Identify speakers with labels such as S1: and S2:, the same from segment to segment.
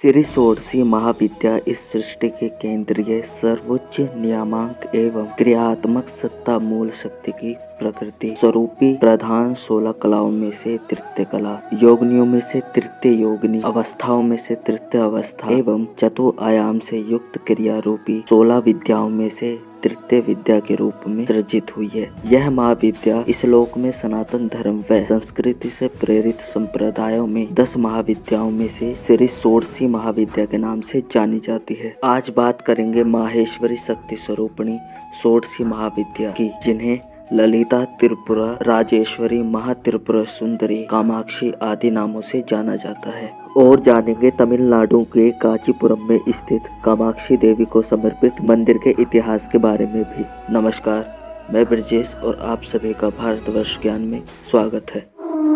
S1: श्री षोडशी महाविद्या इस सृष्टि के केंद्रीय सर्वोच्च नियामक एवं क्रियात्मक सत्ता मूल शक्ति की प्रकृति स्वरूपी प्रधान 16 कलाओं में से तृतीय कला, योगनियों में से तृतीय योगनी, अवस्थाओं में से तृतीय अवस्था एवं चतुरायाम से युक्त क्रिया रूपी 16 विद्याओं में से तृतीय विद्या के रूप में सृजित हुई है। यह महाविद्या इस लोक में सनातन धर्म व संस्कृति से प्रेरित संप्रदायों में 10 महाविद्याओं में से श्री षोडशी महाविद्या के नाम से जानी जाती है। आज बात करेंगे माहेश्वरी शक्ति स्वरूपिणी षोडशी महाविद्या की, जिन्हें ललिता, त्रिपुरा, राजेश्वरी, महात्रिपुरा सुंदरी, कामाक्षी आदि नामों से जाना जाता है। और जानेंगे तमिलनाडु के कांचीपुरम में स्थित कामाक्षी देवी को समर्पित मंदिर के इतिहास के बारे में भी। नमस्कार, मैं ब्रजेश और आप सभी का भारतवर्ष ज्ञान में स्वागत है।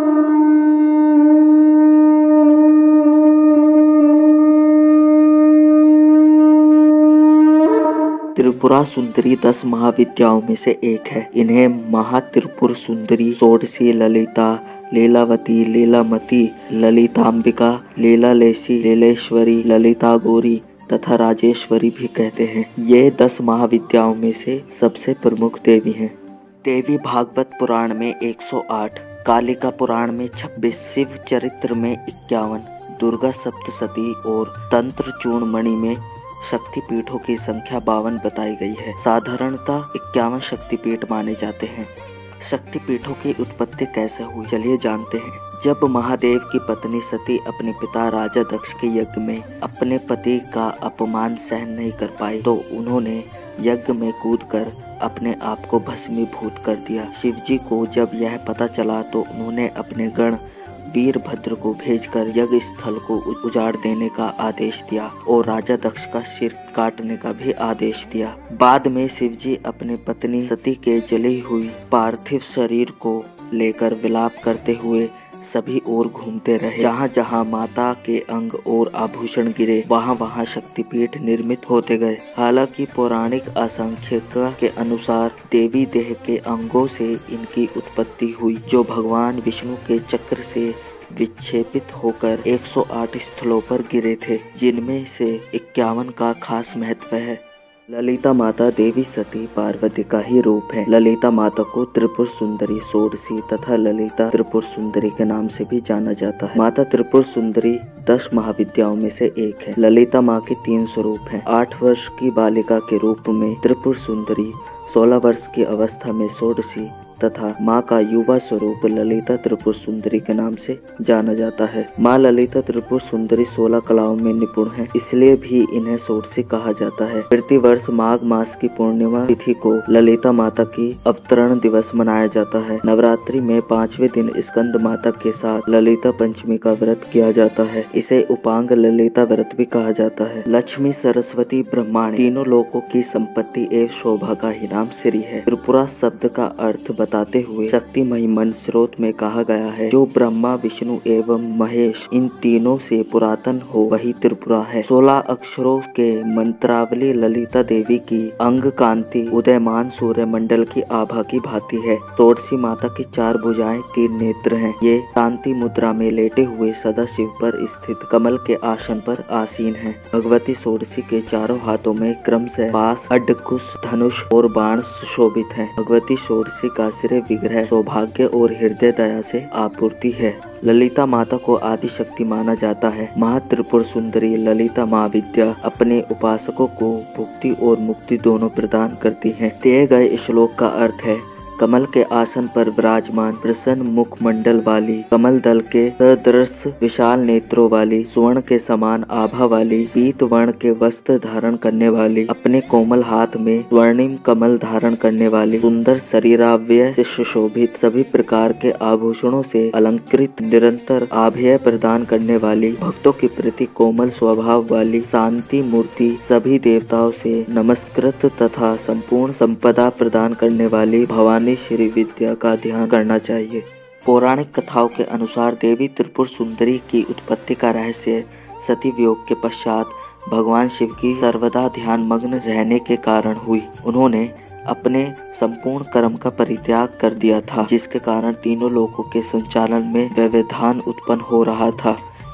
S1: त्रिपुरा सुंदरी 10 महाविद्याओं में से एक है। इन्हें महात्रिपुर सुंदरी, षोडशी, ललिता, लीलावती, लीलामती, ललितांबिका, लीलालेसी, लीलेश्वरी, ललिता गौरी तथा राजेश्वरी भी कहते हैं। ये 10 महाविद्याओं में से सबसे प्रमुख देवी हैं। देवी भागवत पुराण में 108, कालिका पुराण में 26, शिव चरित्र में 51, दुर्गा सप्तशती और तंत्र चूड़मणि में शक्तिपीठों की संख्या 52 बताई गई है। साधारणतः 51 शक्तिपीठ माने जाते हैं। शक्तिपीठों की उत्पत्ति कैसे हुई, चलिए जानते हैं। जब महादेव की पत्नी सती अपने पिता राजा दक्ष के यज्ञ में अपने पति का अपमान सहन नहीं कर पाई तो उन्होंने यज्ञ में कूदकर अपने आप को भस्मीभूत कर दिया। शिवजी को जब यह पता चला तो उन्होंने अपने गण वीरभद्र को भेजकर यज्ञ स्थल को उजाड़ देने का आदेश दिया और राजा दक्ष का सिर काटने का भी आदेश दिया। बाद में शिवजी अपने पत्नी सती के जली हुई पार्थिव शरीर को लेकर विलाप करते हुए सभी ओर घूमते रहे। जहाँ जहाँ माता के अंग और आभूषण गिरे वहाँ वहाँ शक्तिपीठ निर्मित होते गए। हालांकि पौराणिक आख्यायिका के अनुसार देवी देह के अंगों से इनकी उत्पत्ति हुई, जो भगवान विष्णु के चक्र से विक्षेपित होकर 108 स्थलों पर गिरे थे, जिनमें से 51 का खास महत्व है। ललिता माता देवी सती पार्वती का ही रूप है। ललिता माता को त्रिपुर सुंदरी, षोडशी तथा ललिता त्रिपुर सुंदरी के नाम से भी जाना जाता है। माता त्रिपुर सुंदरी 10 महाविद्याओं में से एक है। ललिता माँ के 3 स्वरूप हैं। 8 वर्ष की बालिका के रूप में त्रिपुर सुंदरी, 16 वर्ष की अवस्था में षोडशी तथा माँ का युवा स्वरूप ललिता त्रिपुर सुंदरी के नाम से जाना जाता है। माँ ललिता त्रिपुर सुंदरी 16 कलाओं में निपुण है, इसलिए भी इन्हें षोडशी कहा जाता है। प्रति वर्ष माघ मास की पूर्णिमा तिथि को ललिता माता की अवतरण दिवस मनाया जाता है। नवरात्रि में 5वें दिन स्कंद माता के साथ ललिता पंचमी का व्रत किया जाता है। इसे उपांग ललिता व्रत भी कहा जाता है। लक्ष्मी, सरस्वती, ब्रह्माणी तीनों लोकों की संपत्ति एवं शोभा का ही नाम श्री है। त्रिपुरा शब्द का अर्थ बताते हुए शक्तिमयी मन स्रोत में कहा गया है, जो ब्रह्मा, विष्णु एवं महेश इन तीनों से पुरातन हो वही त्रिपुरा है। 16 अक्षरों के मंत्रावली ललिता देवी की अंग कांति उदयमान सूर्य मंडल की आभा की भांति है। षोडशी माता की 4 भुजाएं, 3 नेत्र हैं। ये शांति मुद्रा में लेटे हुए सदा शिव पर स्थित कमल के आसन पर आसीन है। भगवती षोडशी के चारों हाथों में क्रमशः पाश, अड्डकुश, धनुष और बाण सुशोभित है। भगवती षोडशी का श्रेय विग्रह सौभाग्य और हृदय दया से आपूर्ति है। ललिता माता को आदि शक्ति माना जाता है। महात्रिपुर सुंदरी ललिता महाविद्या अपने उपासकों को भुक्ति और मुक्ति दोनों प्रदान करती है। दिए गए श्लोक का अर्थ है, कमल के आसन पर विराजमान, प्रसन्न मुखमंडल वाली, कमल दल के सदृश विशाल नेत्रों वाली, स्वर्ण के समान आभा वाली, पीत वर्ण के वस्त्र धारण करने वाली, अपने कोमल हाथ में स्वर्णिम कमल धारण करने वाली, सुंदर शरीरावयव से सुशोभित, सभी प्रकार के आभूषणों से अलंकृत, निरंतर आभय प्रदान करने वाली, भक्तों के प्रति कोमल स्वभाव वाली, शांति मूर्ति, सभी देवताओं से नमस्कृत तथा संपूर्ण संपदा प्रदान करने वाली भवानी श्री विद्या का ध्यान करना चाहिए। पौराणिक कथाओं के अनुसार देवी त्रिपुर सुंदरी की उत्पत्ति का रहस्य सती वियोग के पश्चात भगवान शिव की सर्वदा ध्यान मग्न रहने के कारण हुई। उन्होंने अपने संपूर्ण कर्म का परित्याग कर दिया था, जिसके कारण तीनों लोकों के संचालन में व्यवधान उत्पन्न हो रहा था।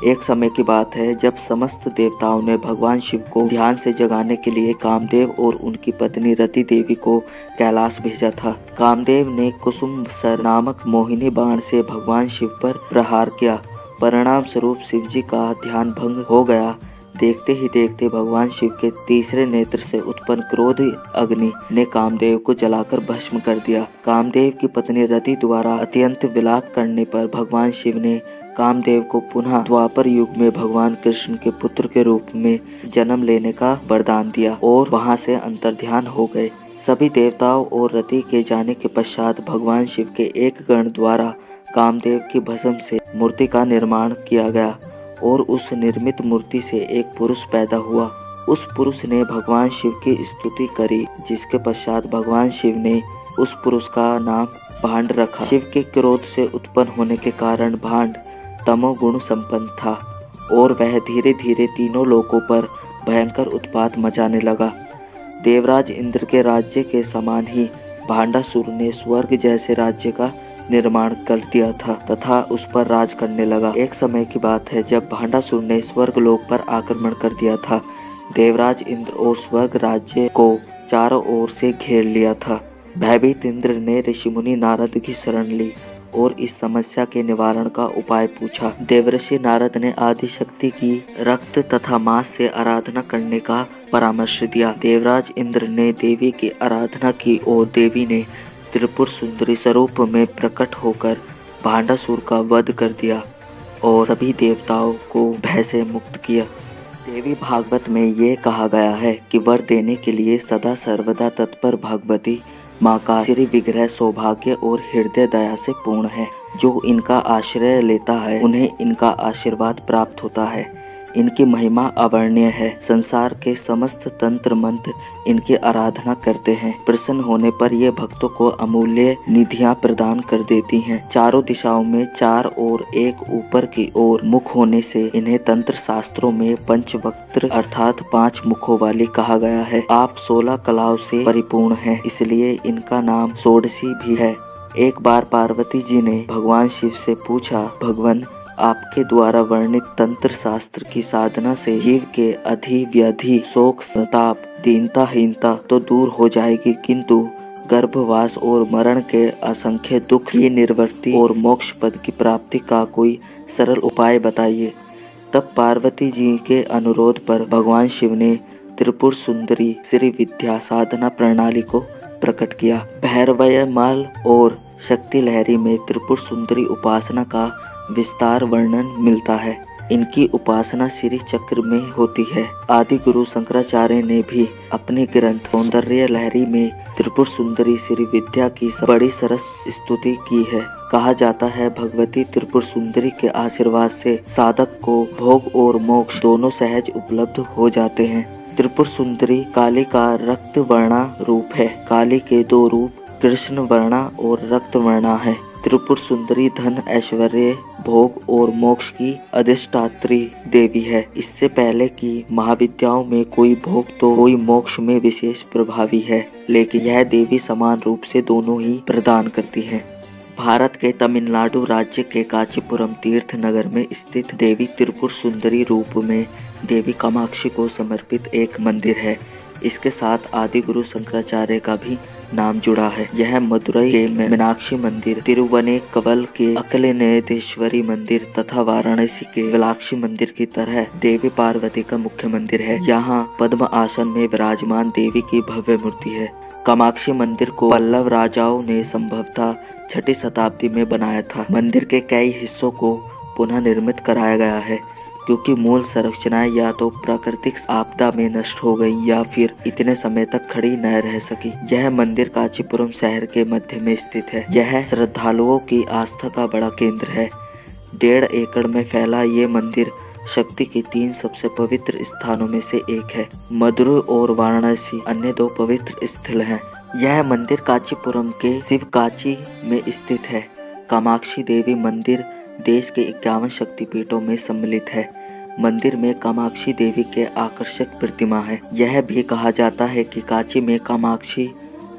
S1: एक समय की बात है जब समस्त देवताओं ने भगवान शिव को ध्यान से जगाने के लिए कामदेव और उनकी पत्नी रति देवी को कैलाश भेजा था। कामदेव ने कुसुम सर नामक मोहिनी बाण से भगवान शिव पर प्रहार किया। परिणाम स्वरूप शिव जी का ध्यान भंग हो गया। देखते ही देखते भगवान शिव के तीसरे नेत्र से उत्पन्न क्रोध अग्नि ने कामदेव को जलाकर भस्म कर दिया। कामदेव की पत्नी रति द्वारा अत्यंत विलाप करने पर भगवान शिव ने कामदेव को पुनः द्वापर युग में भगवान कृष्ण के पुत्र के रूप में जन्म लेने का वरदान दिया और वहां से अंतर्ध्यान हो गए। सभी देवताओं और रति के जाने के पश्चात भगवान शिव के एक गण द्वारा कामदेव की भस्म से मूर्ति का निर्माण किया गया और उस निर्मित मूर्ति से एक पुरुष पैदा हुआ। उस पुरुष ने भगवान शिव की स्तुति करी, जिसके पश्चात भगवान शिव ने उस पुरुष का नाम भांड रखा। शिव के क्रोध से उत्पन्न होने के कारण भांड तमोगुण संपन्न था और वह धीरे धीरे तीनों लोकों पर भयंकर उत्पात मचाने लगा। देवराज इंद्र के राज्य के समान ही भांडासुर ने स्वर्ग जैसे राज्य का निर्माण कर दिया था तथा उस पर राज करने लगा। एक समय की बात है जब भांडासुर ने स्वर्ग लोक पर आक्रमण कर दिया था। देवराज इंद्र और स्वर्ग राज्य को चारों ओर से घेर लिया था। भयभीत इंद्र ने ऋषिमुनि नारद की शरण ली और इस समस्या के निवारण का उपाय पूछा। देवर्षि नारद ने आदि शक्ति की रक्त तथा मांस से आराधना करने का परामर्श दिया। देवराज इंद्र ने देवी की आराधना की और देवी ने त्रिपुर सुंदरी स्वरूप में प्रकट होकर भांडासुर का वध कर दिया और सभी देवताओं को भय से मुक्त किया। देवी भागवत में ये कहा गया है कि वर देने के लिए सदा सर्वदा तत्पर भगवती माँ का श्री विग्रह सौभाग्य और हृदय दया से पूर्ण है। जो इनका आश्रय लेता है उन्हें इनका आशीर्वाद प्राप्त होता है। इनकी महिमा अवर्णनीय है। संसार के समस्त तंत्र मंत्र इनकी आराधना करते हैं। प्रसन्न होने पर ये भक्तों को अमूल्य निधियां प्रदान कर देती हैं। चारों दिशाओं में चार और एक ऊपर की ओर मुख होने से इन्हें तंत्र शास्त्रों में पंचवक्त्र अर्थात 5 मुखों वाली कहा गया है। आप 16 कलाओं से परिपूर्ण हैं, इसलिए इनका नाम षोडशी भी है। एक बार पार्वती जी ने भगवान शिव से पूछा, भगवान आपके द्वारा वर्णित तंत्र शास्त्र की साधना से जीव के अधि व्याधि शोक संताप दीनता हीनता तो दूर हो जाएगी, किंतु गर्भवास और मरण के असंख्य दुख की निवृत्ति और मोक्ष पद की प्राप्ति का कोई सरल उपाय बताइए। तब पार्वती जी के अनुरोध पर भगवान शिव ने त्रिपुर सुंदरी श्री विद्या साधना प्रणाली को प्रकट किया। भैरवयमाल और शक्ति लहरी में त्रिपुर सुंदरी उपासना का विस्तार वर्णन मिलता है। इनकी उपासना श्री चक्र में होती है। आदि गुरु शंकराचार्य ने भी अपने ग्रंथ सौंदर्य लहरी में त्रिपुर सुंदरी श्री विद्या की बड़ी सरस स्तुति की है। कहा जाता है भगवती त्रिपुर सुंदरी के आशीर्वाद से साधक को भोग और मोक्ष दोनों सहज उपलब्ध हो जाते हैं। त्रिपुर सुंदरी काली का रक्त वर्णा रूप है। काली के 2 रूप कृष्ण वर्णा और रक्त वर्णा है। त्रिपुर सुंदरी धन ऐश्वर्य भोग और मोक्ष की अधिष्ठात्री देवी है। इससे पहले कि महाविद्याओं में कोई भोग तो कोई मोक्ष में विशेष प्रभावी है, लेकिन यह देवी समान रूप से दोनों ही प्रदान करती है। भारत के तमिलनाडु राज्य के कांचीपुरम तीर्थ नगर में स्थित देवी त्रिपुर सुंदरी रूप में देवी कामाक्षी को समर्पित एक मंदिर है। इसके साथ आदि गुरु शंकराचार्य का भी नाम जुड़ा है। यह मदुरई के मीनाक्षी मंदिर, तिरुवनेकवल के अकलेनेश्वरी मंदिर तथा वाराणसी के विलाक्षी मंदिर की तरह देवी पार्वती का मुख्य मंदिर है। यहाँ पद्म आसन में विराजमान देवी की भव्य मूर्ति है। कामाक्षी मंदिर को पल्लव राजाओं ने संभवतः 6ठी शताब्दी में बनाया था। मंदिर के कई हिस्सों को पुनः निर्मित कराया गया है, क्योंकि मूल संरचनाएं या तो प्राकृतिक आपदा में नष्ट हो गई या फिर इतने समय तक खड़ी न रह सकी। यह मंदिर कांचीपुरम शहर के मध्य में स्थित है। यह श्रद्धालुओं की आस्था का बड़ा केंद्र है। 1.5 एकड़ में फैला ये मंदिर शक्ति के 3 सबसे पवित्र स्थानों में से एक है। मदुरै और वाराणसी अन्य 2 पवित्र स्थल हैं। यह मंदिर कांचीपुरम के शिवकाची में स्थित है। कामाक्षी देवी मंदिर देश के 51 शक्तिपीठों में सम्मिलित है। मंदिर में कामाक्षी देवी के आकर्षक प्रतिमा है। यह भी कहा जाता है कि कांची में कामाक्षी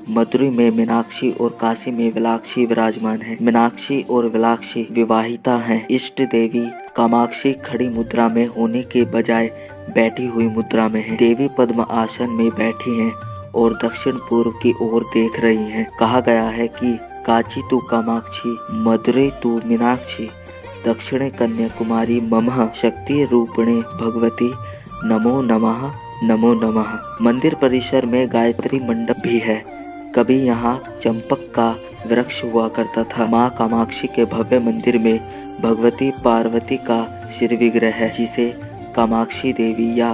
S1: मदुरै में मीनाक्षी और काशी में विलाक्षी विराजमान है। मीनाक्षी और विलाक्षी विवाहिता हैं। इष्ट देवी कामाक्षी खड़ी मुद्रा में होने के बजाय बैठी हुई मुद्रा में है। देवी पद्म आसन में बैठी हैं और दक्षिण पूर्व की ओर देख रही हैं। कहा गया है कि काची तु कामाक्षी, मदुरै तु मीनाक्षी, दक्षिणे कन्याकुमारी ममः शक्ति रूपिणे भगवती, नमो नमः नमो नमः। मंदिर परिसर में गायत्री मंडप भी है। कभी यहाँ चंपक का वृक्ष हुआ करता था। माँ कामाक्षी के भव्य मंदिर में भगवती पार्वती का सिर विग्रह है, जिसे कामाक्षी देवी या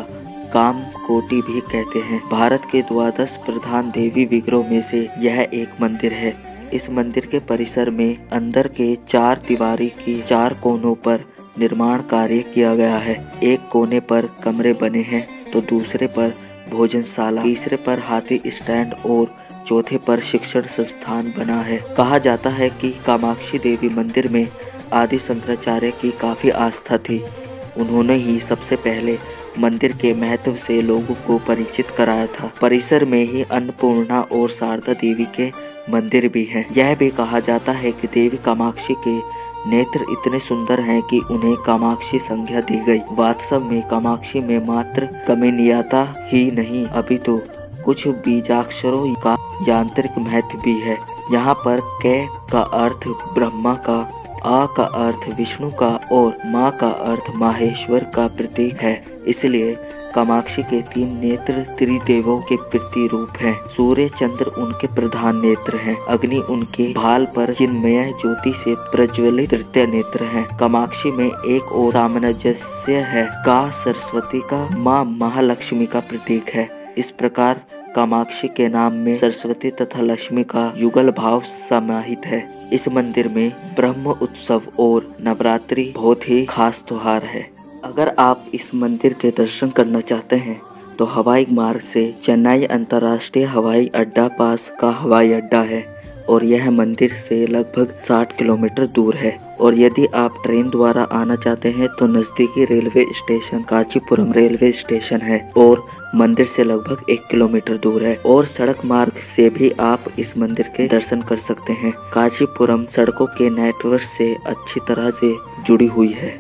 S1: कामकोटि भी कहते हैं। भारत के 12 प्रधान देवी विग्रहों में से यह एक मंदिर है। इस मंदिर के परिसर में अंदर के 4 दीवारी की 4 कोनों पर निर्माण कार्य किया गया है। एक कोने पर कमरे बने हैं तो दूसरे पर भोजनशाला, तीसरे पर हाथी स्टैंड और चौथे पर शिक्षण संस्थान बना है। कहा जाता है कि कामाक्षी देवी मंदिर में आदि शंकराचार्य की काफी आस्था थी। उन्होंने ही सबसे पहले मंदिर के महत्व से लोगों को परिचित कराया था। परिसर में ही अन्नपूर्णा और शारदा देवी के मंदिर भी हैं। यह भी कहा जाता है कि देवी कामाक्षी के नेत्र इतने सुंदर हैं कि उन्हें कामाक्षी संज्ञा दी गई। वास्तव में कामाक्षी में मात्र कमनीयता ही नहीं, अभी तो कुछ बीजाक्षरों का यांत्रिक महत्व भी है। यहाँ पर क का अर्थ ब्रह्मा का, आ का अर्थ विष्णु का और माँ का अर्थ माहेश्वर का प्रतीक है। इसलिए कामाक्षी के 3 नेत्र त्रिदेवों के प्रतिरूप हैं। सूर्य चंद्र उनके प्रधान नेत्र हैं। अग्नि उनके भाल पर चिन्मय ज्योति से प्रज्वलित तृतीय नेत्र हैं। कामाक्षी में एक और सामंजस्य है। का सरस्वती का, माँ महालक्ष्मी का प्रतीक है। इस प्रकार कामाक्षी के नाम में सरस्वती तथा लक्ष्मी का युगल भाव समाहित है। इस मंदिर में ब्रह्म उत्सव और नवरात्रि बहुत ही खास त्योहार है। अगर आप इस मंदिर के दर्शन करना चाहते हैं तो हवाई मार्ग से चेन्नई अंतर्राष्ट्रीय हवाई अड्डा पास का हवाई अड्डा है और यह मंदिर से लगभग 60 किलोमीटर दूर है। और यदि आप ट्रेन द्वारा आना चाहते हैं तो नज़दीकी railway station Kanchipuram railway station है और मंदिर से लगभग 1 किलोमीटर दूर है। और सड़क मार्ग से भी आप इस मंदिर के दर्शन कर सकते हैं। कांचीपुरम सड़कों के नेटवर्क से अच्छी तरह से जुड़ी हुई है।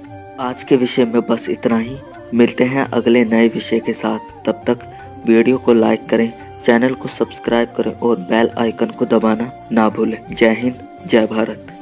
S1: आज के विषय में बस इतना ही। मिलते हैं अगले नए विषय के साथ। तब तक वीडियो को लाइक करें, चैनल को सब्सक्राइब करें और बेल आइकन को दबाना ना भूलें। जय हिंद, जय भारत।